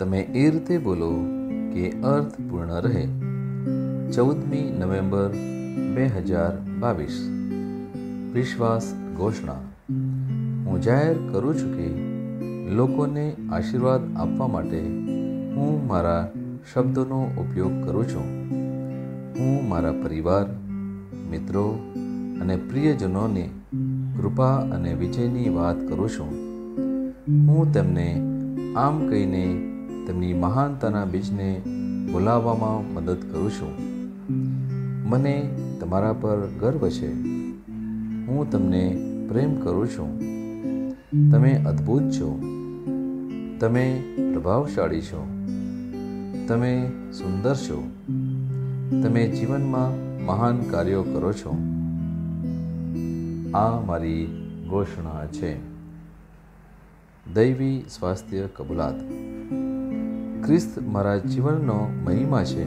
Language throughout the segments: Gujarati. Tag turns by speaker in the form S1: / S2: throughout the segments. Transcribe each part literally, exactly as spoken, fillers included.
S1: તમે એ રીતે બોલો કે અર્થપૂર્ણ રહે. ચૌદમી નવેમ્બર બે હજાર બાવીસ. વિશ્વાસ ઘોષણા. હું જાહેર કરું છું કે લોકોને આશીર્વાદ આપવા માટે હું મારા શબ્દોનો ઉપયોગ કરું છું. હું મારા પરિવાર, મિત્રો અને પ્રિયજનોને કૃપા અને વિજયની વાત કરું છું. હું તેમને આમ કહીને તેમની મહાનતાના બીજને બોલાવવામાં મદદ કરું છું. મને તમારા પર ગર્વ છે. હું તમને પ્રેમ કરું છું. તમે અદ્ભુત છો. તમે પ્રભાવશાળી છો. તમે સુંદર છો. તમે જીવનમાં મહાન કાર્યો કરો છો. આ મારી ઘોષણા છે. દૈવી સ્વાસ્થ્ય કબૂલાત. ખ્રિસ્ત મારા જીવનનો મહિમા છે.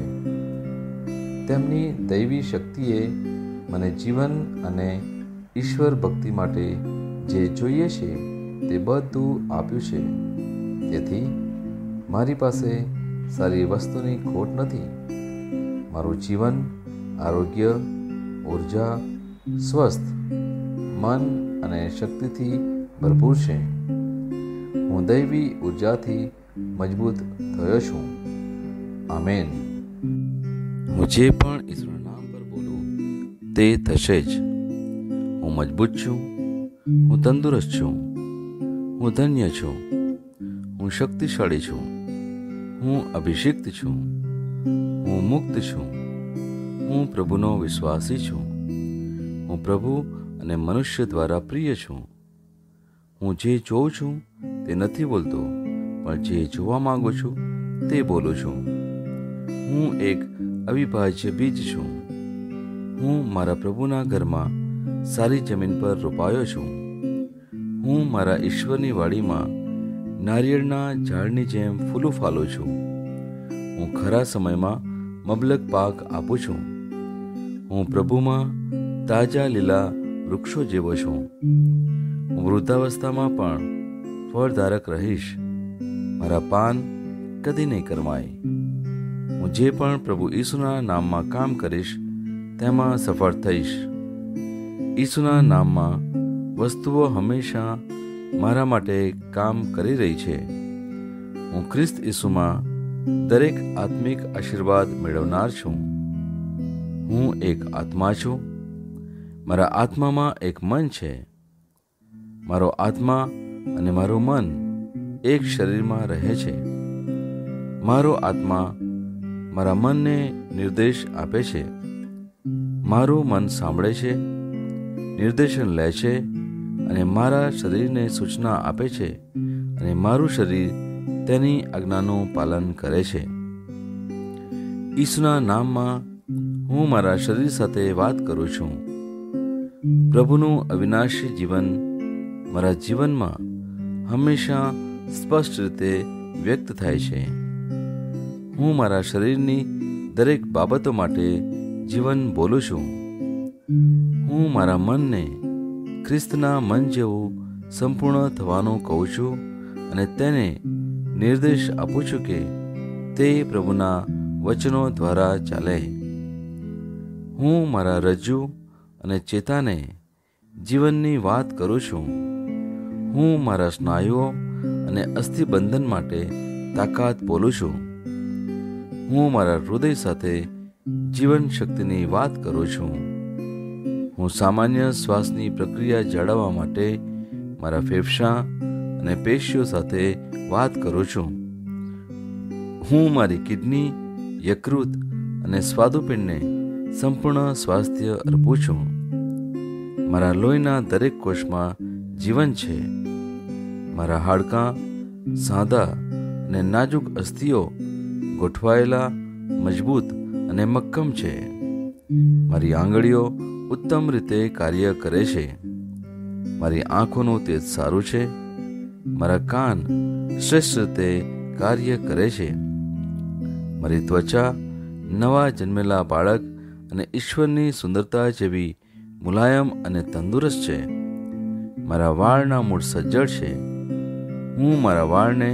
S1: તેમની દૈવી શક્તિએ મને જીવન અને ઈશ્વર ભક્તિ માટે જે જોઈએ છે તે બધું આપ્યું છે. તેથી મારી પાસે સારી વસ્તુની ખોટ નથી. મારું જીવન આરોગ્ય, ઉર્જા, સ્વસ્થ, મન અને શક્તિથી ભરપૂર છે. હું દૈવી ઉર્જાથી મજબૂત થયો છું. આમેન. હું જે પણ ઈશ્વરના નામ પર બોલું તે થશે જ. હું મજબૂત છું. હું તંદુરસ્ત છું. હું ધન્ય છું. હું શક્તિશાળી છું. હું અભિષિક્ત છું. હું મુક્ત છું. હું પ્રભુનો વિશ્વાસી છું. હું પ્રભુ અને મનુષ્ય દ્વારા પ્રિય છું. હું જે જોઉં છું તે નથી બોલતો, પણ જે જોવા માંગુ છું તે બોલું છું. હું એક અવિભાજ્ય બીજ છું. હું મારા પ્રભુના ઘરમાં સારી જમીન પર રોપાયો છું. હું મારા ઈશ્વરની વાડીમાં નારિયેળના ઝાડની જેમ ફૂલું ફાલું છું. હું ખરા સમયમાં મબલક પાક આપું છું. હું પ્રભુમાં તાજા લીલા વૃક્ષો જેવો છું. હું વૃદ્ધાવસ્થામાં પણ ફળધારક રહીશ. મારા પાન કદી નહીં કરમાય. હું જે પણ પ્રભુ ઈસુના નામમાં કામ કરીશ તેમાં સફળ થઈશ. ઈસુના નામમાં વસ્તુઓ હંમેશા મારા માટે કામ કરી રહી છે. હું ખ્રિસ્ત ઈસુમાં દરેક આત્મિક આશીર્વાદ મેળવનાર છું. હું એક આત્મા છું. મારા આત્મામાં એક મન છે. મારો આત્મા અને મારું મન એક શરીરમાં રહે છે. મારો આત્મા મારા મનને નિર્દેશ આપે છે. મારું મન સાંભળે છે, નિર્દેશન લે છે અને મારા શરીરને સૂચના આપે છે, અને મારું શરીર તેની આજ્ઞાનું પાલન કરે છે. ઈસુના નામમાં હું મારા શરીર સાથે વાત કરું છું. પ્રભુનું અવિનાશી જીવન મારા જીવનમાં હંમેશા સ્પષ્ટ રીતે વ્યક્ત થાય છે. હું મારા શરીરની દરેક બાબતો માટે જીવન બોલું છું. હું મારા મનને ખ્રિસ્તના મન જેવું સંપૂર્ણ થવાનું કહું છું અને તેને નિર્દેશ આપું છું કે તે પ્રભુના વચનો દ્વારા ચાલે. હું મારા રજ્જુ અને ચેતાને જીવનની વાત કરું છું. હું મારા સ્નાયુઓ અને અસ્થિબંધન માટે તાકાત બોલું છું. હું મારા હૃદય સાથે જીવન શક્તિની વાત કરું છું. હું સામાન્ય શ્વાસની પ્રક્રિયા જાળવવા માટે મારા ફેફસા અને પેશીઓ સાથે વાત કરું છું. હું મારી કિડની, યકૃત અને સ્વાદુપિંડને સંપૂર્ણ સ્વાસ્થ્ય અર્પું છું. મારા લોહીના દરેક કોષમાં જીવન છે. મારા હાડકાં સાદા અને નાજુક અસ્થિઓ ગોઠવાયેલા, મજબૂત અને મક્કમ છે. મારી આંગળીઓ ઉત્તમ રીતે કાર્ય કરે છે. મારી આંખોનું તેજ સારું છે. મારા કાન શ્રેષ્ઠ રીતે કાર્ય કરે છે. મારી ત્વચા નવા જન્મેલા બાળક અને ઈશ્વરની સુંદરતા જેવી મુલાયમ અને તંદુરસ્ત છે. મારા વાળના મૂળ સજ્જડ છે. હું મારા વાળને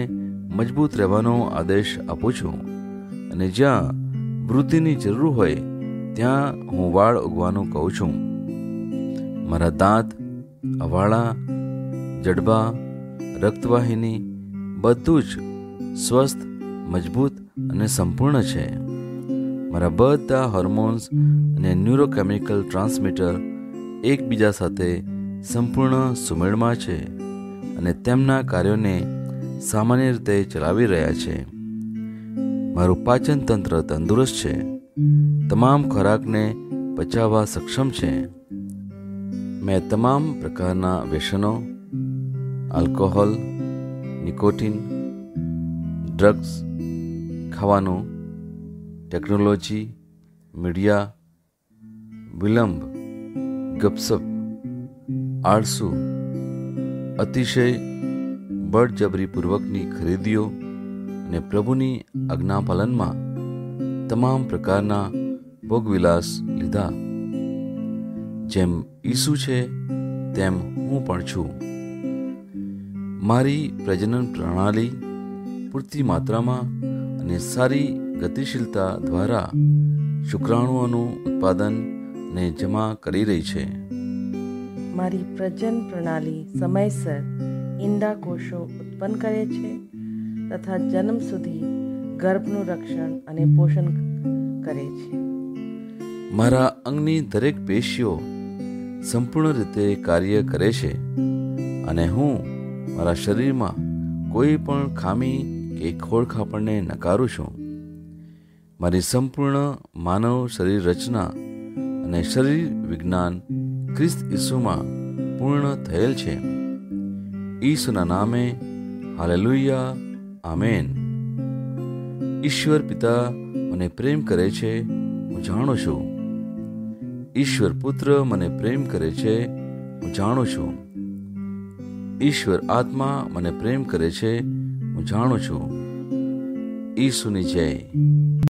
S1: મજબૂત રહેવાનો આદેશ આપું છું, અને જ્યાં વૃદ્ધિની જરૂર હોય ત્યાં હું વાળ ઉગવાનું કહું છું. મારા દાંત, અવાળા, જડબા, રક્તવાહિની બધું જ સ્વસ્થ, મજબૂત અને સંપૂર્ણ છે. મારા બધા હોર્મોન્સ અને ન્યુરોકેમિકલ ટ્રાન્સમીટર એકબીજા સાથે સંપૂર્ણ સુમેળમાં છે અને તેમના કાર્યોને સામાન્ય રીતે ચલાવી રહ્યા છે. મારું પાચન તંત્ર તંદુરસ્ત છે, તમામ ખોરાકને પચાવવા સક્ષમ છે. મેં તમામ પ્રકારના વ્યસનો, આલ્કોહોલ, નિકોટિન, ડ્રગ્સ, ખાવાનું, ટેકનોલોજી, મીડિયા, વિલંબ, ગપસપ, આળસુ, અતિશય બળજબરીપૂર્વકની ખરીદીઓ અને પ્રભુની આજ્ઞાપાલનમાં તમામ પ્રકારના ભોગવિલાસ લીધા. જેમ ઈસુ છે તેમ હું પણ છું. મારી પ્રજનન પ્રણાલી પૂરતી માત્રામાં અને સારી ગતિશીલતા દ્વારા શુક્રાણુઓનું ઉત્પાદન અને જમા કરી રહી છે.
S2: મારી પ્રજનન પ્રણાલી સમયસર ઈંડા કોષો ઉત્પન્ન કરે છે તથા જન્મ સુધી ગર્ભનું રક્ષણ અને પોષણ કરે છે.
S1: મારા અંગની દરેક પેશીઓ સંપૂર્ણ રીતે કાર્ય કરે છે અને હું મારા શરીરમાં કોઈ પણ ખામી કે ખોળખાપણને નકારું છું. મારી સંપૂર્ણ માનવ શરીર રચના અને શરીર વિજ્ઞાન ખ્રિસ્ત ઈસુમાં પૂર્ણ થયેલ છે. ઈસુના નામે હાલેલુયા, આમેન. ઈશ્વર પિતા મને પ્રેમ કરે છે, હું જાણું છું. ઈશ્વર પુત્ર મને પ્રેમ કરે છે, હું જાણું છું. ઈશ્વર આત્મા મને પ્રેમ કરે છે, હું જાણું છું. ઈસુની જય.